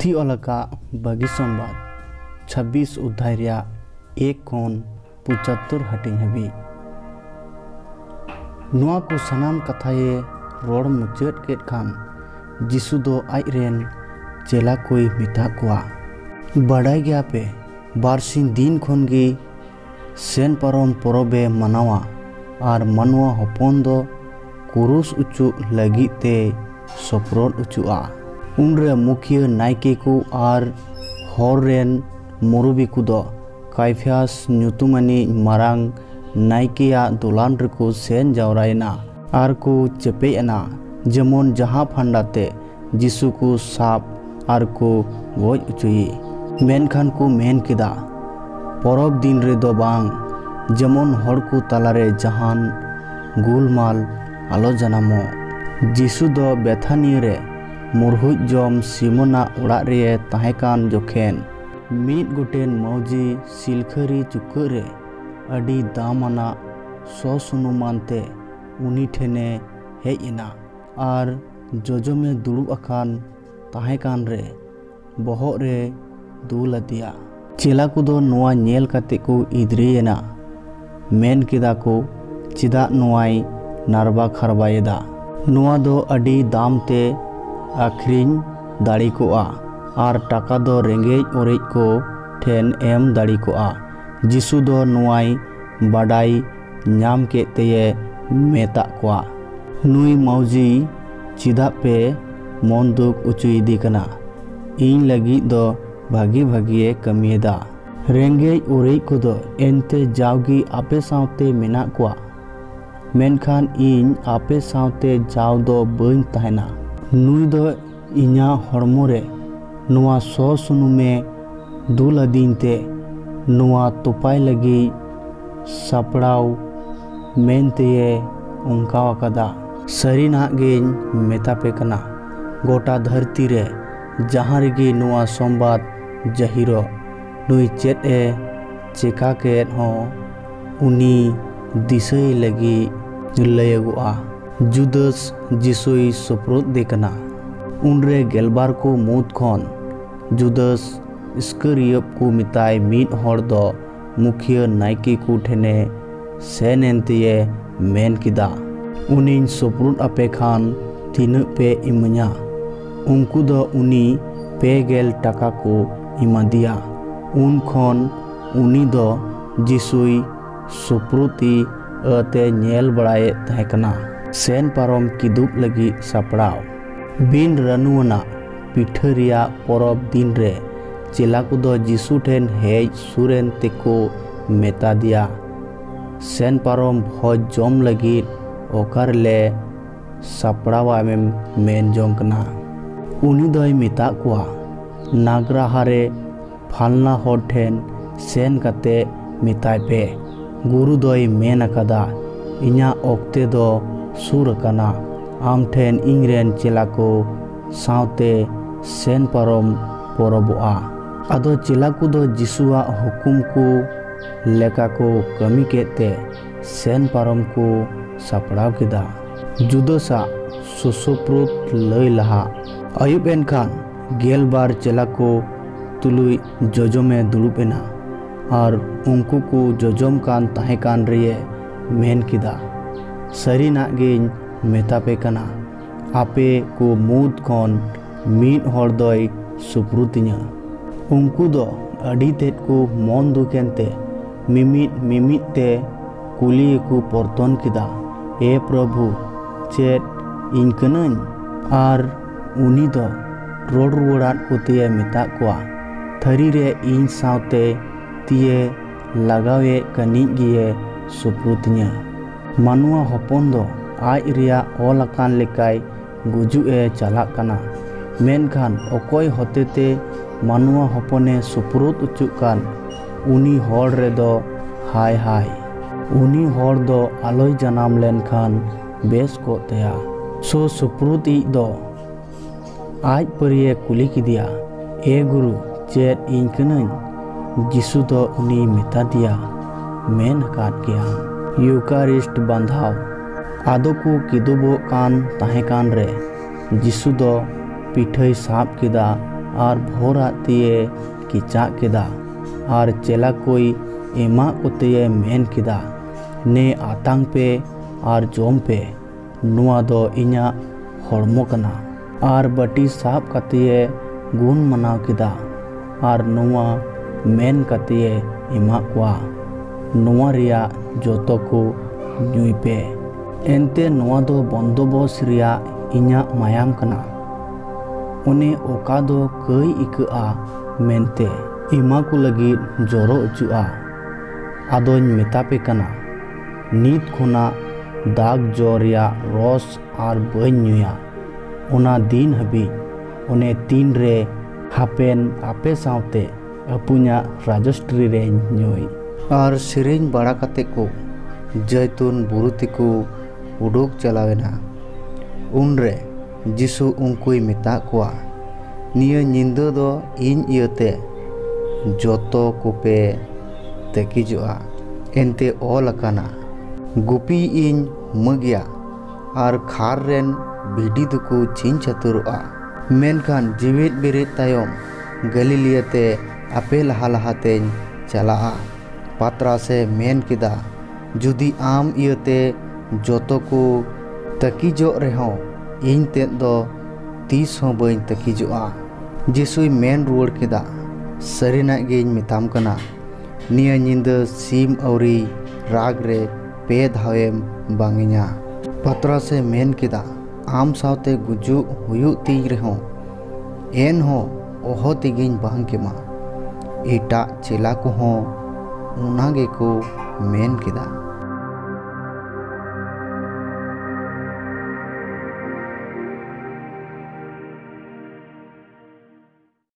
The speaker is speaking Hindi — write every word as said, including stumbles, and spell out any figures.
पुथी अलका बागी संबाद छब्बीस अध्याय रिया एक खन पचहत्तर हटिंग हबी नुआ को सनाम कथाए रोड मुचाद केद खान जिसु दो आइरेन चेला कोई मिता कुआ बड़ाई गया पे बारसिंग दिन खन गे सेन परम परबे मनावा और मनवा हपन दो कुरुस उचु लगी ते सप्रोद उचुआ उनरे मुखिया नायके को और हॉरेन मुरुबी को दो काइफास न्यूतुमानी मारांग नायकेया दोलान रको सेन जावरायना आर को चेपेना जेमन जहाँ फंडाते जिसु को साप आर को गोज उचुई मेनखान को मेन किदा परब दिन रे दो बांग जेमन हर को तलारे जहान गुलमाल आलो जनामो जिसु दो बेथानी रे मुरहुज जम सिमोना उड़ा रे ताहेकान जोखेन मीट गोटेन मौजी सिलखरी चुक्करे अडी दामाना सो सुनुमानते उनी ठेने हेइना आर जोजो में दुड़ुब अखान ताहेकान रे बहक रे दुल दिया चेला को दो नोआ नेल काते को इद्रियेना मेन किदा को चिदा नोआई नारबा खरबायेदा नोआ दो अडी दाम ते आखरिन दाड़ी कोआ और टाका दो रेंगेज ओरेज को ठेन एम दाड़ी कोआ जिसु दो नुआई बाडाई नाम के तेये मेता कोआ नुई मौजी चिदा पे मन दुख उचुई दिकना इन लगी दो भागी भागिए कमियेदा रेंगेज ओरेज को दो एनते जावगी आपे सावते मेना कोआ मेनखान इन आपे सावते जाव दो बइन ताहेना नुई दो इन्या हड़मो रे नुआ सो सुनुमे दुल अदीनते नुआ तुपाई लगी सापड़ाव मेनते उनका वकदा सरी नागेन मेतापे कना गोटा धरती रे जहाँ रेगी नुआ संबाद जहिरो नुई चेत ए चेका के हो उनी दिसई लगी लयगुआ जुदस जिसुई सप्रोद देखना उनरे गेलबार को मूद खन जुदस स्करियब को मिताय मीट हर दो मुखिया नायके को ठेने सेन एनतिये मेन किदा उनिन सप्रोद आपे खान तीन पे इमन्या उनको दो उनी पे गेल टाका को इमा दिया उन खन उनी दो जिसुई सप्रोती अते नेल बड़ाए तहकना सेन पारम किदुब लगी सापड़ाव बिन रनुवना पिठरिया परब दिन रे चेला को दो जिसु ठेन हेज सुरेन तेको मेता दिया सेन पारम भोज जम लगी ओकर ले सापड़ावा में मेन जोंकना उनी दोय मेता कुआ नागरा हारे फालना हर ठेन सेन कते मिताय पे गुरु दोय मेन अकदा इन्या ओक्ते दो सुर कना आम ठेन इंग्रेन चेला को सावते सेन परम परबोआ आदो चेला को दो जिसुआ हुकुम को लेका को कमी केते सेन परम को सापड़ाव किदा जुदोसा सुसुप्रुत लय लहा अयुब एनखान गेल बार चेला को तुलुई जोजो में दुलुपेना और उनको को जोजोम कान ताहे कान रिये मेन किदा सरी नागेन मेतापे कना आपे को मूद खन मीट हर दोय सुप्रुतिन्या उनको दो अडी तेत को मन दुकेनते मिमित मिमित ते कुली को परतन किदा ए प्रभु चेत इनकनन आर उनी दो रोड रुवाड़ात को तिये मेता कोआ थरी रे इन सावते तिये लगावे कनिक गिये सुप्रुतिन्या मानुआ हपन दो आज रिया ऑल अकान लेकाय गुजुए चलाक कना मेनखान अकोय होतेते मानुआ हपने सुप्रुत उचुकान उनी हर रे दो हाय हाय उनी हर दो आलोय जनाम लेनखान बेस को तया सो सुप्रुत इ दो आज परिये कुली किदिया ए गुरु चेत इन कनन जिसु दो उनी मेता दिया मेन काट गया यूकारिस्ट बंधाव आदो को किदुबो कान ताहे कान रे जिसु दो पिठै साप किदा आर भोरा तिये किचा केदा आर चेला कोई एमा कोते मेन केदा ने आतांग पे आर जोम पे नुआ दो इन्या हड़मो कना आर बटी साब कतिये गुण मनाव केदा आर नुआ मेन कतिये एमा कुआ नुआ रिया जोतो को न्यूई पे एनते नुआ दो बंदोबस रिया इन्या मायाम कना उन्हें ओका दो कई इकआ मेनते इमा को लगी जोरो उचुआ आदों मेतापे कना नीत खुना दाग जोरिया रस आर बन न्यूया उना दिन हबी उन्हें तीन रे हापेन आपे सावते अपुन्या राजस्ट्री रे न्यूई आर सिरिंग बड़ा कते को जैतून बुरु तिको उडोक चलावेना उनरे जिसु उनकुई मेता कुआ निया निंदो दो इन इयते जोतो कुपे तेकिजुआ एनते ऑल अकाना गुपी इन मगिया आर खार रेन भिडी दुकु चिन चतुरुआ मेनखान जीवित बिरित तायम गलीलियते आपे लहा लहाते चलाआ पात्रा से मेन किदा जुदी आम इयते जोतो को तकीजो रेहो इन तेद दो तीस हो बइन तकीजोआ जिसुई मेन रुवड़ किदा सरिना गेन मिताम कना निया निंद सीम औरी राग रे पे धावेम बांगिया पात्रा से मेन किदा आम सावते गुजु हुयु तीज रेहो एन हो ओहो तिगिन बांग केमा एटा चेला को हो उनागे को मेन किदा।